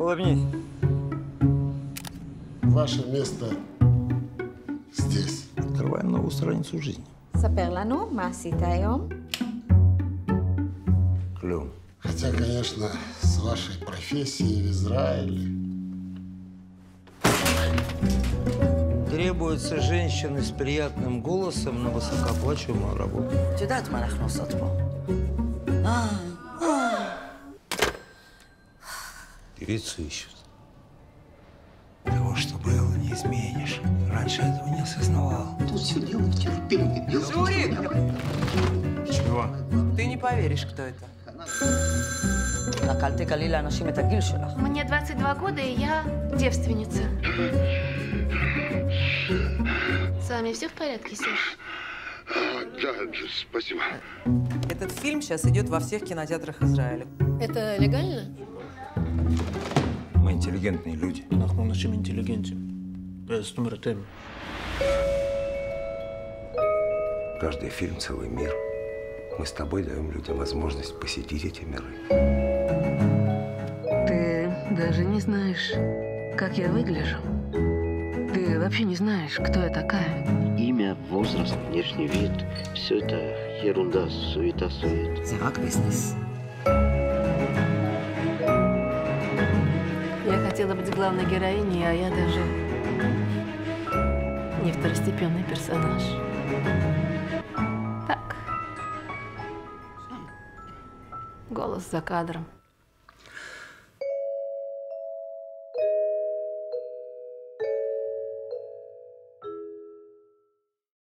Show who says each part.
Speaker 1: Улыбнись.
Speaker 2: Ваше место здесь.
Speaker 1: Открываем новую страницу жизни.
Speaker 3: ספר לנו, מה עשית היום?
Speaker 1: Клём.
Speaker 2: Хотя, конечно, с вашей профессией в Израиле.
Speaker 1: Требуются женщины с приятным голосом на высокооплачиваемую работу.
Speaker 4: את יודעת מה אנחנו עושות פה.
Speaker 1: Певицу ищут. Того, что было, не изменишь. Раньше этого не осознавал.
Speaker 5: Тут все дело в терпении.
Speaker 4: Журик!
Speaker 1: Чего?
Speaker 4: Ты не поверишь, кто это. רק אל תקלי לאנשים את הגיל שלך.
Speaker 6: Мне 22 года, и я девственница. С вами все в порядке, Серж?
Speaker 2: Да, спасибо.
Speaker 4: Этот фильм сейчас идет во всех кинотеатрах Израиля.
Speaker 6: Это легально?
Speaker 1: Мы интеллигентные люди.
Speaker 7: אנחנו אנשים אינטליגנטים. זאת אומרת, הם.
Speaker 1: Каждый фильм — целый мир. Мы с тобой даем людям возможность посетить эти миры.
Speaker 8: Ты даже не знаешь, как я выгляжу. Ты вообще не знаешь, кто я такая.
Speaker 5: Имя, возраст, внешний вид – все это ерунда, суета-сует.
Speaker 4: זה רק ביזנס.
Speaker 6: Я хотела быть главной героиней, а я даже не второстепенный персонаж. Так. Голос за кадром.